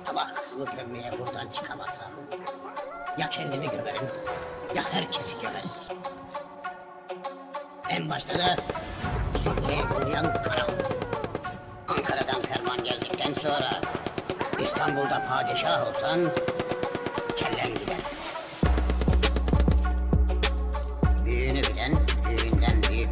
Tabak kısmı gömmeye buradan çıkamazsam ya kendimi gömerim ya herkesi gömerim. En başta da Suriye'ye uğrayan karanlık. Ankara'dan ferman geldikten sonra İstanbul'da padişah olsan kellen gider. Büyüğünü bilen büyüğünden büyük.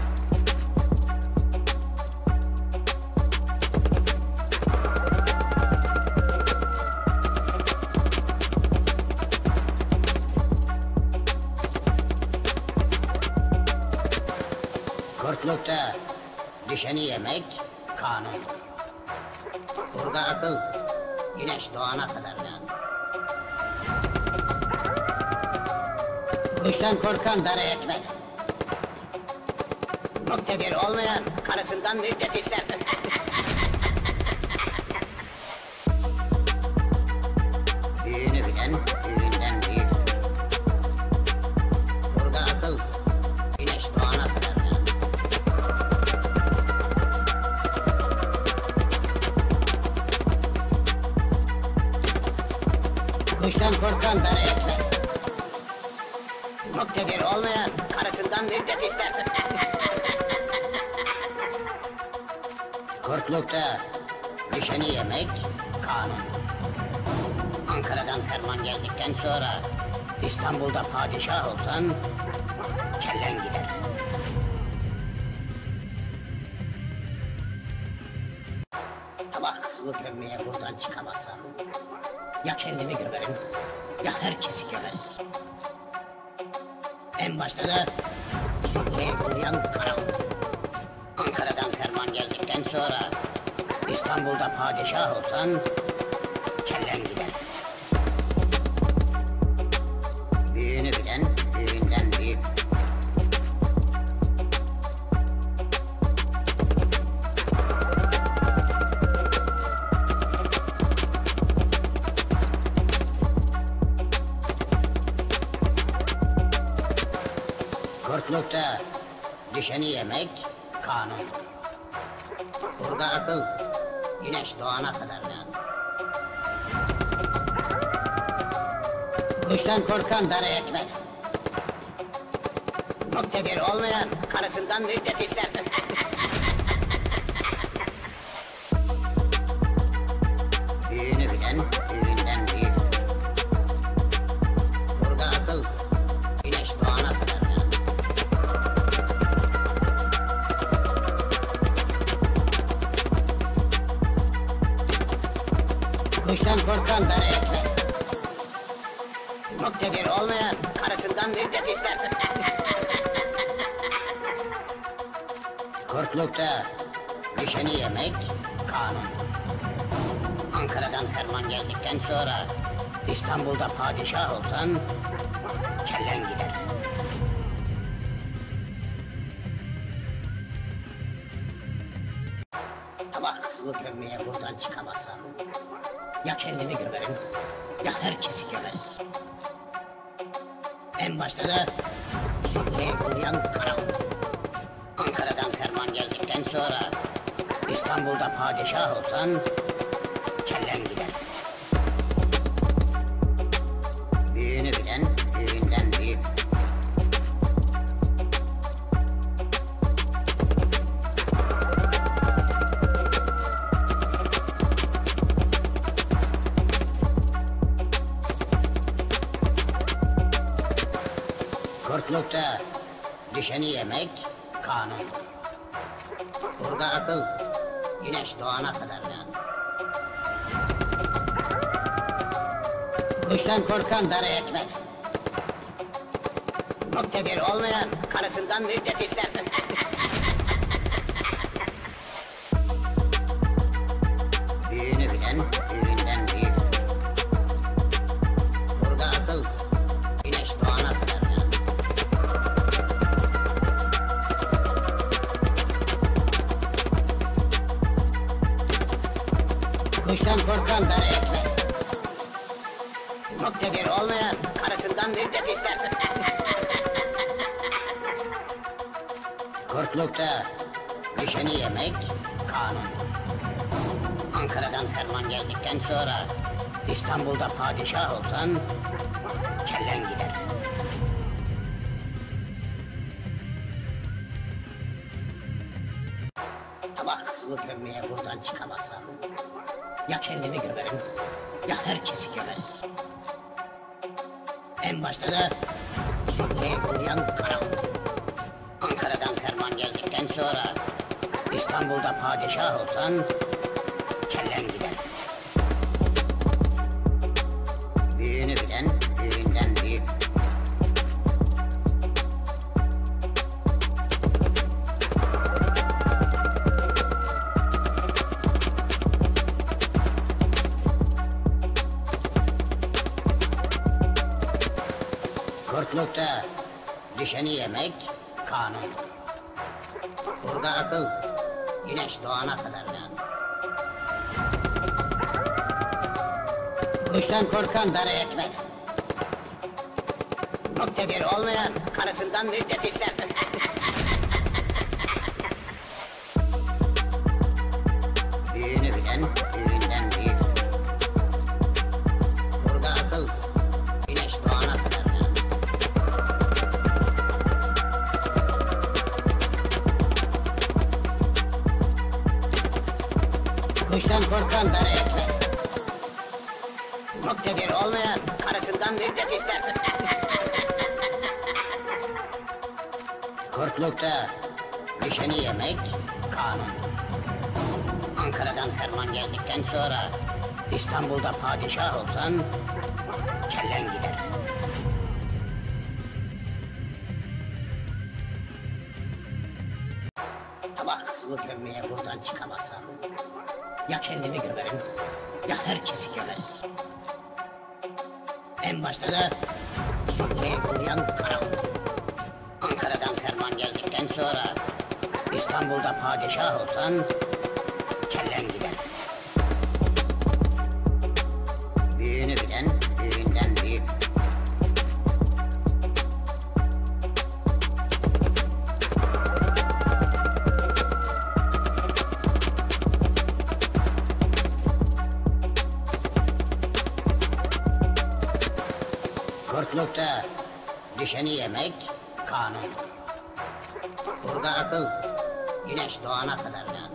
Kurtlukta düşeni yemek kanun. Burada akıl güneş doğana kadar lazım. Kuştan korkan dara etmez. Muktedir olmayan karısından müddet ister. Büyüğünü bilen büyüğünden büyük. Burada akıl güneş doğana kadar lazım. Kuştan korkan dara etmez. Muktedir olmayan karısından müddet ister. Kurtlukta düşeni yemek kanun. Ankara'dan ferman geldikten sonra İstanbul'da padişah olsan kellen gider. Tabak kısmı gömmeye buradan çıkamazsam ya kendimi gömerim ya herkesi gömerim. En başta da Suriye'ye uğrayan karanlık. Ankara'dan ferman geldikten sonra İstanbul'da padişah olsan kellen gider. Büyüğünü bilen büyüğünden büyük. Kurtlukta düşeni yemek kanun. Burada akıl güneş doğana kadar lazım. Kuştan korkan dara etmez. Muktedir olmayan karısından müddet ister. Büyüğünü bilen büyüğünden büyük. Burada akıl güneş doğana kadar lazım. Kuştan korkan dara etmez. Muktedir olmayan karısından müddet ister. Kurtlukta düşeni yemek kanun. Ankara'dan ferman geldikten sonra İstanbul'da padişah olsan kellen gider. Büyüğünü bilen büyüğünden büyük. Burada akıl güneş doğana kadar lazım. Kuştan korkan dara etmez. Muktedir olmayan karısından müddet ister. Kurtlukta düşeni yemek kanun. Ankara'dan ferman geldikten sonra İstanbul'da padişah olsan kellen gider. Tabak kısmı gömmeye buradan çıkamazsam ya kendimi gömerim ya herkesi gömerim. En başta da Suriye'ye uğrayan karanlık. Ankara'dan ferman geldikten sonra İstanbul'da padişah olsan kellen gider. Büyüğünü bilen büyüğünden büyük. Kurtlukta düşeni yemek kanun. Burada akıl güneş doğana kadar lazım. Kuştan korkan dara etmez. Muktedir olmayan karısından müddet ister. Büyüğünü bilen büyüğünden büyük. Burada akıl güneş doğana kadar lazım. Kuştan korkan dara etmez. Muktedir olmayan karısından müddet ister. Kurtlukta düşeni yemek kanun. Ankara'dan ferman geldikten sonra İstanbul'da padişah olsan kellen gider. Tabak kısmı gömmeye buradan çıkamazsam ya kendimi gömerim ya herkesi gömerim. En başta da Zümre'ye uğrayan karam. Ankara'dan ferman geldikten sonra İstanbul'da padişah olsan kellen gider. Büyüğünü bilen büyüğünden büyük. Kurtlukta düşeni yemek kanun. Burada akıl güneş doğana kadar lazım. Kuştan korkan dara etmez. Muktedir olmayan karısından müddet ister. Büyüğünü bilen büyüğünden büyük. Burada akıl güneş doğana kadar lazım. Kuştan korkan dara etmez. Muktedir olmayan karısından müddet ister. Kurtlukta düşeni yemek kanun. Ankara'dan ferman geldikten sonra İstanbul'da padişah olsan kellen gider. Tabak kısmı gömmeye buradan çıkamazsam ya kendimi gömerim ya herkesi gömerim. En başta da Zümre'ye uğrayan karam. Ankara'dan ferman geldikten sonra İstanbul'da padişah olsan kellen gider. Büyüğünü bilen büyüğünden büyük. Kurtlukta düşeni yemek kanun. Burada akıl güneş doğana kadar lazım.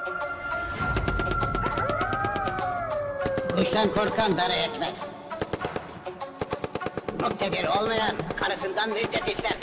Kuştan korkan dara etmez. Muktedir olmayan karısından müddet ister.